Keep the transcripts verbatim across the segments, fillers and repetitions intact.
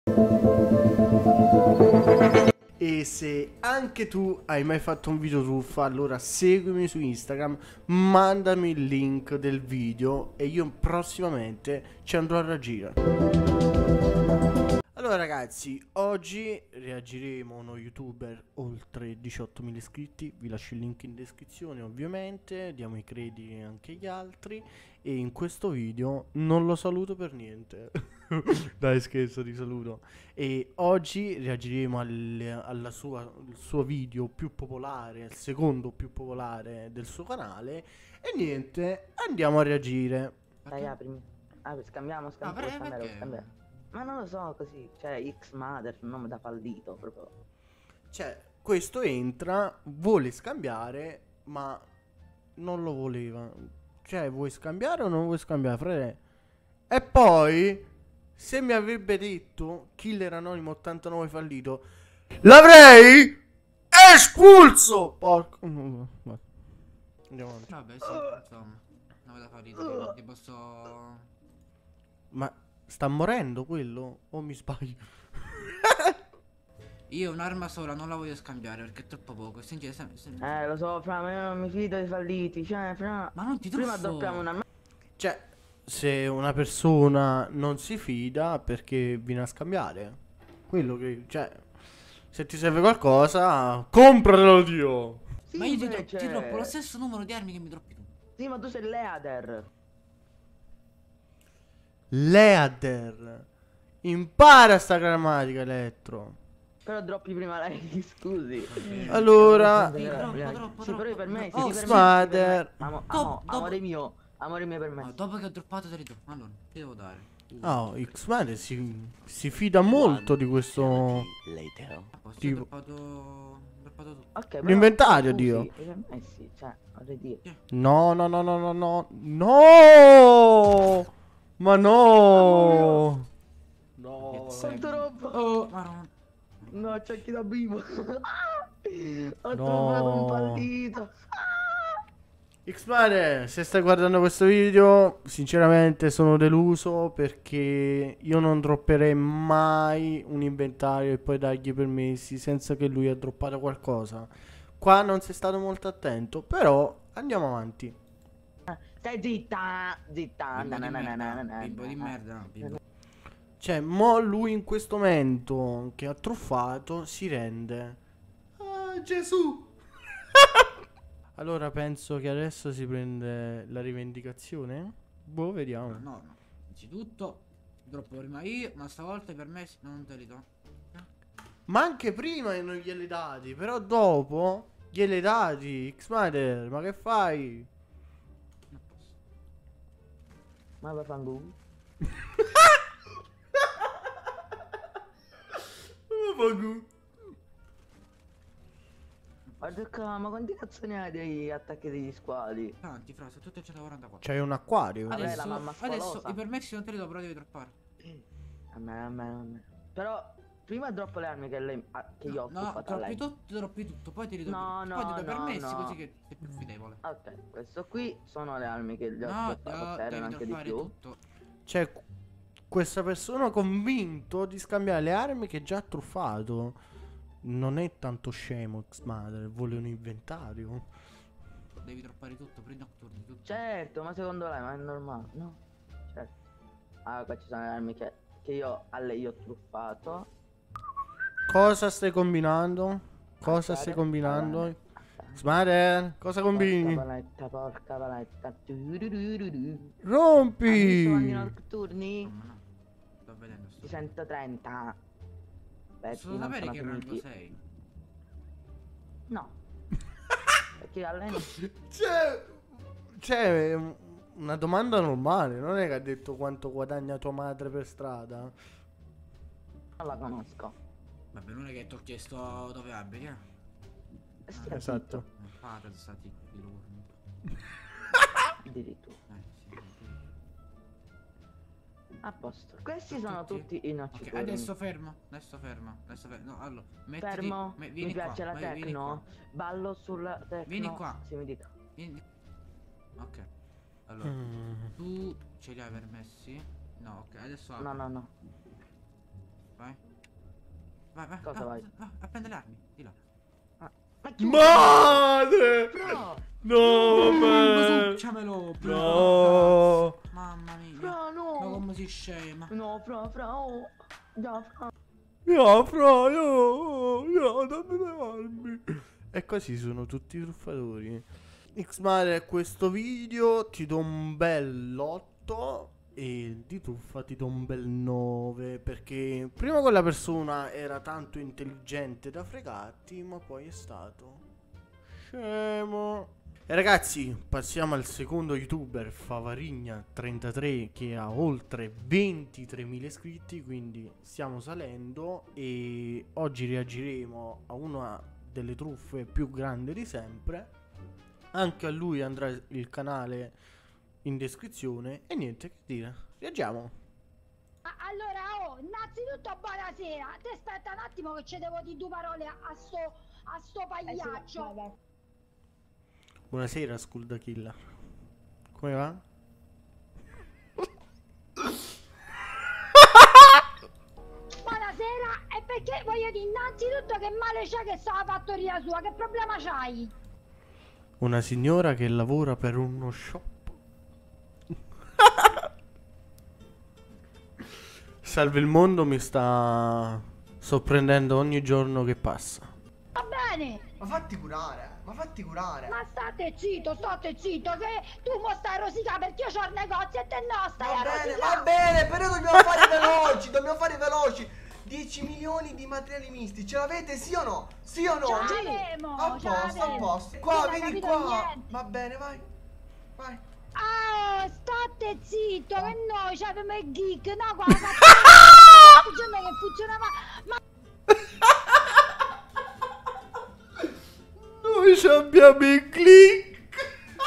E se anche tu hai mai fatto un video truffa, allora seguimi su Instagram, mandami il link del video e io prossimamente ci andrò a reagire. Allora ragazzi, oggi reagiremo a uno youtuber oltre diciottomila iscritti, vi lascio il link in descrizione ovviamente, diamo i crediti anche agli altri e in questo video non lo saluto per niente, dai scherzo ti saluto. E oggi reagiremo al, alla sua, al suo video più popolare, il secondo più popolare del suo canale e niente, andiamo a reagire. Dai, aprimi. Apri, scambiamo, scambiamo, Ah, per- scambiamo, perché? scambiamo. Ma non lo so, così, cioè X-Mother, un nome da fallito, proprio. Cioè, questo entra, vuole scambiare, ma non lo voleva. Cioè, vuoi scambiare o non vuoi scambiare, frate? E poi, se mi avrebbe detto Killer Anonimo ottantanove fallito, l'avrei espulso! Porco... no, no, andiamo avanti. Vabbè, sì, insomma. Non da fare ridere, ti posso... Ma sta morendo quello? O mi sbaglio? Io un'arma sola non la voglio scambiare perché è troppo poco. Senti, sem- sem- Eh, lo so, fra, ma io non mi fido dei falliti, cioè, fra... Ma non ti Prima truffo! addoppiamo una... Cioè, se una persona non si fida perché viene a scambiare, quello che, cioè, se ti serve qualcosa, compratelo Dio. Sì, Ma io ti, tro- invece- ti troppo lo stesso numero di armi che mi troppi tu. Sì, ma tu sei Leader. Leader. Impara sta grammatica, Elettro. Però droppi prima lei, scusi. Allora, Sì, troppo, Prima- troppo, Sì, però io troppo. per me, Oh, sì, per me, Smader. sì, per me. Amo- Dopo- amo- dopo- amore mio, amore mio per me. Ma dopo che ho droppato te li do. Allora, ti devo dare. oh, X-Man si, si fida molto di questo A posto, Tipo- ho droppato... ho droppato tutto. Ok, però, l'inventario, scusi, Dio. Per me sì, cioè, vorrei dire. No, no, no, no, no, no. No! Ma no! No. Pezzetti. Quanto roba! Oh, ma non... No, c'è chi da vivo. Ho No. trovato un fallito. X-Mane, se stai guardando questo video, sinceramente sono deluso perché io non dropperei mai un inventario e poi dargli i permessi senza che lui ha droppato qualcosa. Qua non sei stato molto attento, però andiamo avanti. Stai zitta, zitta. Bimbo na, di na, na, na, merda, na, na, bimbo di na. merda, no, bimbo. Cioè, mo lui in questo momento che ha truffato si rende. Ah, Gesù! Allora penso che adesso si prende la rivendicazione? Boh, vediamo. No, no, no. Innanzitutto, droppo prima io, ma stavolta per me non te li do. Ma anche prima non glieli dati, però dopo glieli dati. X-Mader, ma che fai? Non posso. Ma va fangu. Guarda qua, ma quanti cazzo ne hai degli attacchi degli squali? Tanti, fra, sono tutte centoquarantaquattro. C'hai un acquario? Vabbè, Adesso, la mamma adesso spalosa. i permessi non te li do, però devi droppare. A me, a me, a me. Però, prima droppo le armi che, lei, ah, che io ho No, occupato a droppi lei. tutto, droppi tutto, poi te li do. No, poi ti no, do i no, permessi no. così che sei più fidevole. Ok, questo qui sono le armi che gli ho No, droppato, no, erano devi anche di droppare più. tutto. Cioè, qu- questa persona convinto di scambiare le armi che già ha truffato. Non è tanto scemo X-Mader, vuole un inventario. Devi droppare tutto, prendi nocturni, tutto. Certo, ma secondo lei, ma è normale, no? Certo. Ah, qua ci sono le armi che, che io a lei ho truffato. Cosa stai combinando? Cosa Affare, stai combinando? affare. X-Mader, cosa combini? Porca paletta, porca paletta. Tu-du-du-du-du. Rompi! Hai visto quanti notturni? No, ma no. Sto vedendo sto. Di centotrenta. Beh, Posso non sapere sono che rango finiti. sei? No. Perché a lei non... C'è, c'è una domanda normale, non è che ha detto quanto guadagna tua madre per strada? non la conosco. Vabbè, non è che ti ho chiesto dove abiti, eh? Stia Esatto. Non fate stati qui loro. zitto, addirittura. Eh, sì, sì. A posto. Questi Sono sono tutti? tutti i Ok, noccioli. adesso fermo, adesso fermo, adesso fermo. No, allora, mettiti, Fermo. me- Mi vieni piace qua, la vai, vieni techno. qua. Ballo sulla techno. Vieni qua. Sì, mi dica. Vieni. Ok. Allora, Mm. tu ce li hai permessi? No, ok, adesso apri. No, no, no. Vai. Vai, vai. Cosa va, vai? va, a prendere le armi. Di là. Ma chi? Madre! Fra, No, vabbè! Succiamelo. No! Mamma mia. fra, Ma no. come si scema. No, fra, fra, oh. Già, fra. No, fra, io, io, dammi le armi. E così sono tutti i truffatori. Xmare, a questo video ti do un bel otto e di truffa ti do un bel nove, perché prima quella persona era tanto intelligente da fregarti, ma poi è stato scemo. E ragazzi, passiamo al secondo youtuber, Favarigna trentatré, che ha oltre ventitremila iscritti, quindi stiamo salendo e oggi reagiremo a una delle truffe più grandi di sempre. Anche a lui andrà il canale in descrizione e niente che dire, reagiamo. Allora, oh, innanzitutto buonasera. Ti aspetta un attimo che ci devo dire due parole a, a sto a sto pagliaccio. Buonasera, Skulda Killer. Come va? Buonasera, e perché voglio dire innanzitutto che male c'è che sta la fattoria sua, che problema c'hai? Una signora che lavora per uno shop. Salve il mondo, mi sta sorprendendo ogni giorno che passa. Va bene, Ma fatti curare, ma fatti curare. ma state zitto, state zitto, che tu mo stai a rosicare perché io c'ho il negozio e te no, stai Va a bene, rosicare. va bene, però dobbiamo fare veloci, dobbiamo fare veloci. dieci milioni di materiali misti, ce l'avete sì o no? Sì o no? Ce l'avremo, A ce posto, a l'avremo. posto. Non Qua, hai vieni capito qua. niente. Va bene, vai. Vai. Ah, state zitto, che noi c'avevamo il geek, no, qua la fattoria tutti i giorni che funzionava, ma Noi ci abbiamo il click.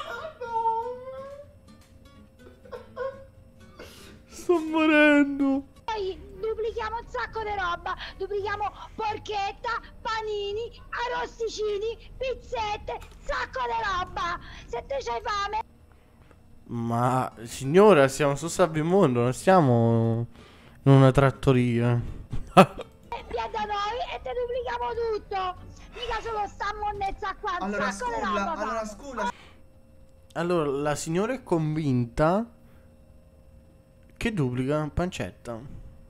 Sto morendo. poi duplichiamo un sacco di roba, duplichiamo porchetta, panini, arrosticini, pizzette, sacco di roba. Se te c'hai fame, Ma signora, siamo su Sabimondo, non stiamo in una trattoria. vieni da noi e te duplichiamo tutto. Mica solo sta monnezza qua, un Allora, sacco di sculla, roba. allora, famo. sculla. Allora, la signora è convinta che duplica pancetta.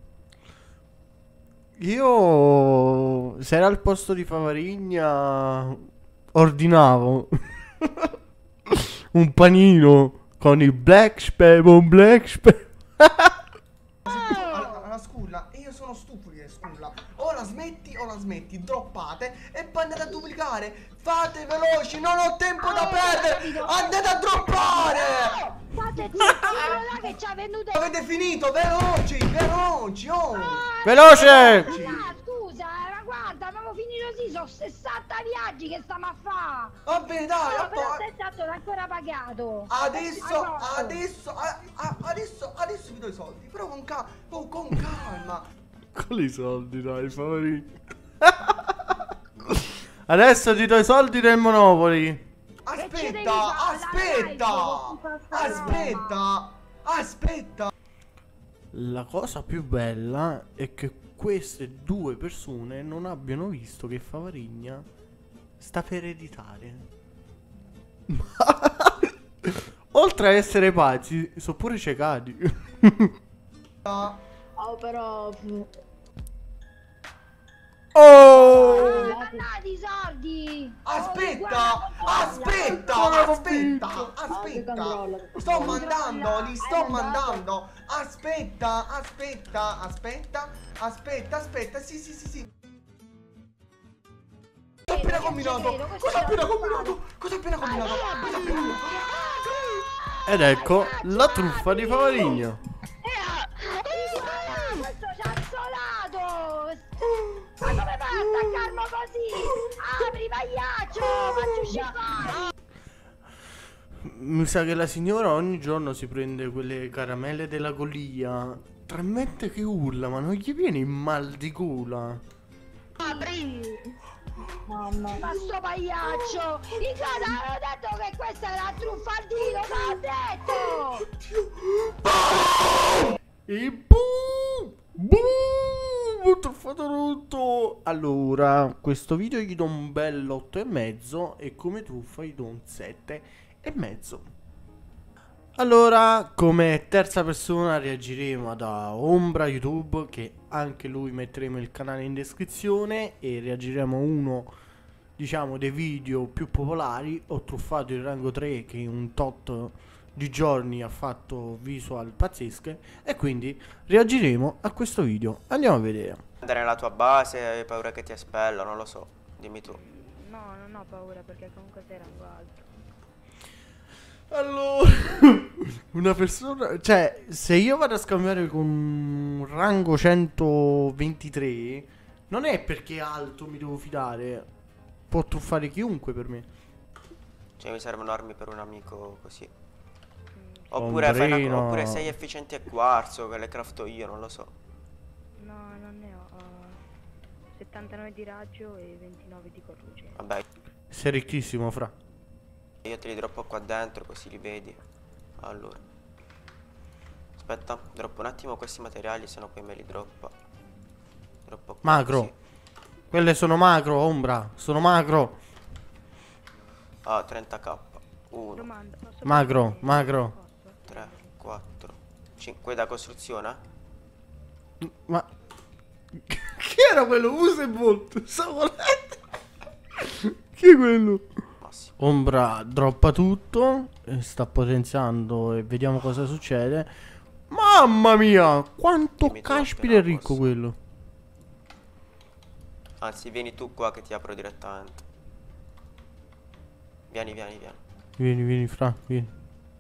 Io, se era al posto di Favarigna, ordinavo un panino con il black pepper, un black pepper. Allora, allora, sculla, io sono stufo di sculla. O la smetti o la smetti, droppate e poi andate a duplicare. Fate veloci, non ho tempo da Oh, perdere. capito. Andate a droppare. State zitti, quello là che ci ha venuto. Avete finito, veloci, veloci, oh. Veloce! Ah, scusa, eh, ma guarda, abbiamo finito sì, sono sessanta viaggi che stiamo a fare. Va bene, dai, No, a però po- sei stato ancora pagato. Adesso, Ah, no. adesso, a- a- adesso, adesso vi do i soldi. Però con calma, oh, con calma. Con i soldi, dai, Favarigna. Adesso ti do i soldi del Monopoli. Che ci devi Aspetta, fare? aspetta, Dai, dai, aspetta, aspetta. La cosa più bella è che queste due persone non abbiano visto che Favarigna sta per ereditare. Oltre a essere pazzi, sono pure ciecati. Oh, però. Oh! Mandate i soldi. Aspetta, Oh, aspetta, guarda. aspetta, che aspetta. controllo. Sto mandando, li sto Hai mandato? mandando. Aspetta, aspetta, aspetta, aspetta, aspetta. Sì, sì, sì, sì. Cosa ha appena combinato? Cosa ha appena combinato? Cosa ha appena combinato? Cosa ha appena combinato? Ed ecco la truffa di Favarigna. Ah, questo ciazzolato! Ma come fa a attaccarlo così? Apri, pagliaccio! Faccio uscire! Mi sa che la signora ogni giorno si prende quelle caramelle della Golia. Talmente che urla, ma non gli viene il mal di gola. Apri! Mamma, ma sto pagliaccio! In casa avevo detto che questa era truffaldino, ma ho detto! E boom! Boom! ho truffato tutto. Allora, questo video gli do un bel otto e mezzo e come truffa gli do un sette e mezzo. Allora, come terza persona reagiremo da Ombra YouTube, che anche lui metteremo il canale in descrizione, e reagiremo a uno, diciamo, dei video più popolari. Ho truffato il rango tre, che in un tot di giorni ha fatto visual pazzesche, e quindi reagiremo a questo video. Andiamo a vedere. Andare nella tua base, hai paura che ti espello, non lo so, dimmi tu. No, non ho paura perché comunque sei rango alto. Allora, una persona, cioè, se io vado a scambiare con un rango centoventitré, non è perché è alto mi devo fidare, può truffare chiunque per me. Cioè mi servono armi per un amico così. Mm, Oppure, fai una- Ombrino. oppure sei efficienti a quarzo, che le crafto io, non lo so. no, non ne ho. Ho settantanove di raggio e ventinove di corruce. Vabbè, Sei ricchissimo, fra. io te li droppo qua dentro così li vedi. Allora, aspetta, droppo un attimo questi materiali, se no poi me li droppa. Droppo qua Macro. così. Quelle sono macro, Ombra, sono macro. Ah, trenta k. uno, Domanda, posso Magro, prendere- magro. Posso? tre, quattro, cinque da costruzione? Ma chi era quello? Usain Bolt. Stavo letto. Chi è quello? Massimo. Ombra droppa tutto, eh, sta potenziando e vediamo cosa succede. Mamma mia, quanto Dimmi tu caspita è appena ricco posso. quello. Anzi, vieni tu qua che ti apro direttamente. Vieni, vieni, vieni. Vieni, vieni, fra, vieni.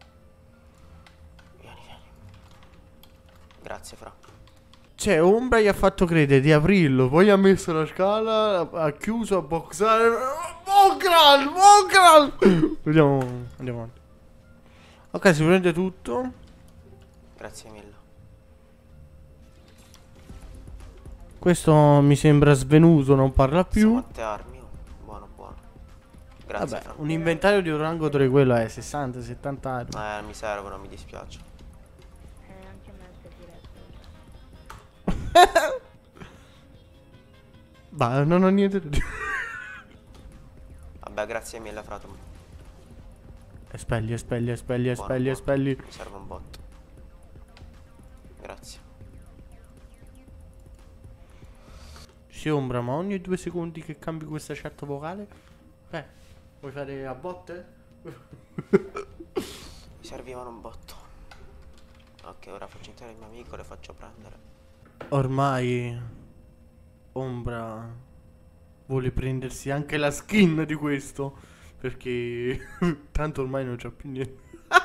Vieni, vieni. Grazie, fra. Cioè, Ombra gli ha fatto credere di aprirlo, poi ha messo la scala, ha chiuso a boxare. Mongral, Mongral. Vediamo, andiamo avanti. Ok, si prende tutto. Grazie mille. Questo mi sembra svenuto, non parla più. Quante armi? Oh, buono, buono. Grazie, Vabbè, fra. un inventario di un rango tre, quello è sessanta settanta armi. Eh, mi servono, mi dispiace. Eh, anche a me servirebbe. Ma non ho niente da dire. Vabbè, grazie mille, frato. Espelli, espelli, espelli, Buono, espelli, buono. espelli. Mi serve un botto. Grazie. Si Ombra, ma ogni due secondi che cambi questa chat vocale? Eh, vuoi fare a botte? Mi servivano un botto. Ok, ora faccio entrare il mio amico e le faccio prendere. Ormai Ombra vuole prendersi anche la skin di questo, perché tanto ormai non c'ha più niente.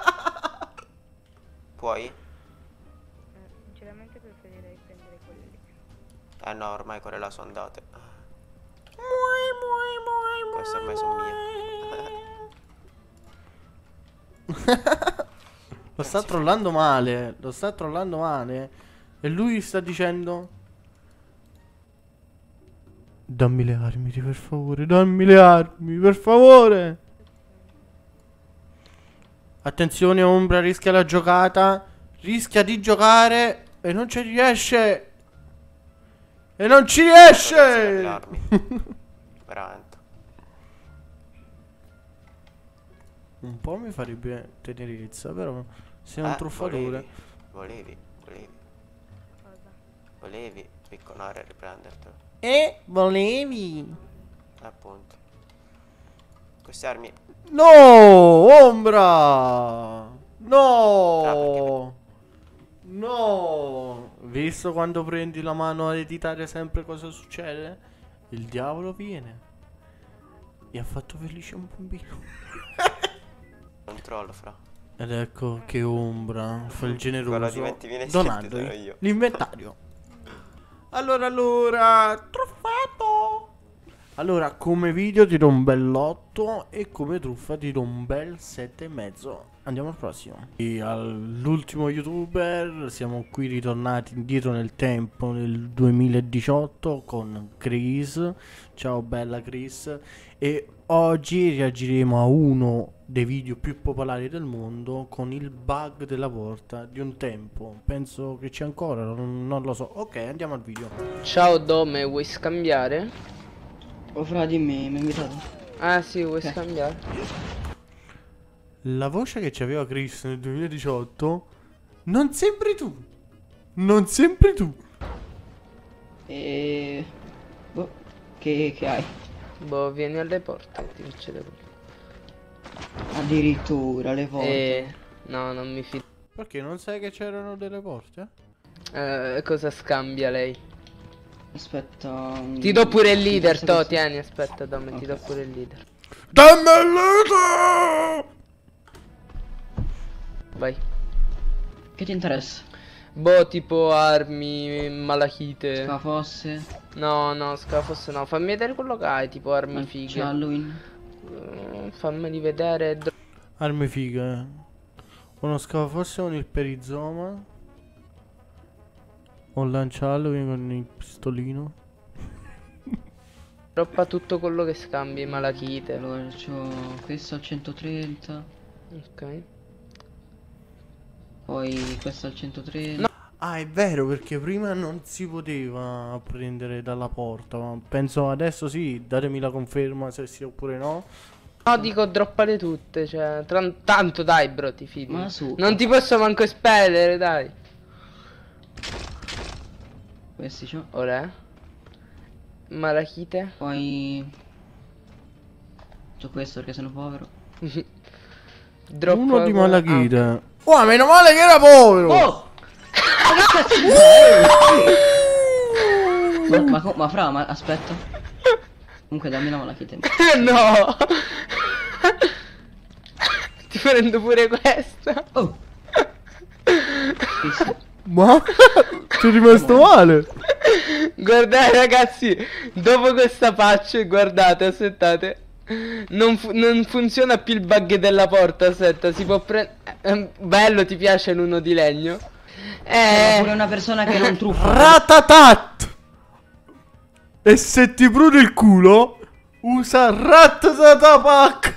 Puoi? Eh, sinceramente preferirei prendere quelli. Eh no, ormai quelle sono andate. Queste ormai sono mie. Lo sta trollando male, lo sta trollando male. E lui sta dicendo: dammi le armi, per favore, dammi le armi, per favore. Attenzione, Ombra rischia la giocata. Rischia di giocare e non ci riesce. E non ci Grazie per le riesce. armi. Veramente. Un po' mi farebbe tenerezza, però sei un Eh, truffatore. Volevi, volevi, volevi, Cosa? volevi picconare e riprendertelo. E volevi. Appunto. Queste armi. No, Ombra. Ah, No. No. Visto quando prendi la mano ad editare sempre cosa succede? Il diavolo viene. E ha fatto felice un bambino. Controllo, fra. Ed ecco che Ombra fa il generoso, Guarda, diventi viene sarò donandogli io. l'inventario. Allora, allora, truffato. Allora, come video ti do un bell'otto e come truffa ti do un bel sette e mezzo. Andiamo al prossimo. E all'ultimo youtuber, siamo qui ritornati indietro nel tempo, nel duemiladiciotto con Chris. Ciao bella Chris. E oggi reagiremo a uno dei video più popolari del mondo con il bug della porta di un tempo. Penso che c'è ancora, non, non lo so. Ok, andiamo al video. Ciao Dome, vuoi scambiare? Oh fra, dimmi, mi hai invitato? Ah sì, vuoi Ok. scambiare? La voce che c'aveva Chris nel duemiladiciotto non sembri tu. Non sembri tu. E... Boh, che, che hai? Boh, vieni alle porte, ti succede quello. Addirittura le porte. Eh, no, non mi fido. Perché non sai che c'erano delle porte? Eh, cosa scambia lei? Aspetta... mm, Ti do pure il sì, leader, questa to, cosa- tieni, aspetta, Dome, ti Ok. do pure il leader. Dammi il leader! Vai. Che ti interessa? Boh, tipo armi, malachite. Scafosse? No, no, scafosse no. Fammi vedere quello che hai, tipo armi C'è fighe. Halloween? Mm, Fammeli vedere. dro- Armi fighe. Uno scafosse con il perizoma. Un lanciallo con il pistolino. Droppa tutto quello che scambi, malachite. Allora, c'ho questo al centotrenta. Ok. Poi questo al centotrenta. Ah, è vero, perché prima non si poteva prendere dalla porta. Ma penso adesso sì. Datemi la conferma se sì oppure no. No, dico droppale tutte, cioè, tran- tanto dai bro, ti fidi. Ma su. Non ti posso manco espellere, dai. Questi c'ho. Ora, eh? Malachite. Poi... C'ho questo perché sono povero. Droppa Uno di quello- malachite. Oh, meno male che era povero. Oh! ma, ma, co- ma fra, ma aspetta. Comunque dammi la malachite. Ah, no. Ti prendo pure questa. Oh! Visto? Ma ci è rimasto male. Guardate ragazzi, dopo questa patch, guardate, aspettate. Non, fu- non funziona più il bug della porta, aspetta, si può prendere... Bello, ti piace l'uno di legno? Ma Eh... pure una persona che non truffa. Ratatat. E se ti prudi il culo, usa Ratatatapac.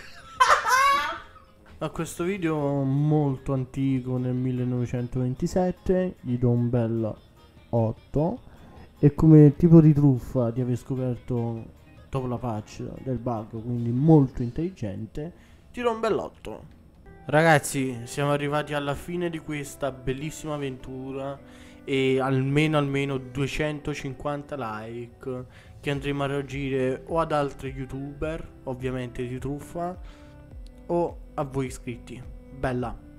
A questo video molto antico, nel millenovecentoventisette, gli do un bel otto. E come tipo di truffa di aver scoperto dopo la patch del bug, quindi molto intelligente, ti do un bel otto. Ragazzi, siamo arrivati alla fine di questa bellissima avventura e almeno almeno duecentocinquanta like, che andremo a reagire o ad altri youtuber, ovviamente di truffa, o a voi iscritti. Bella.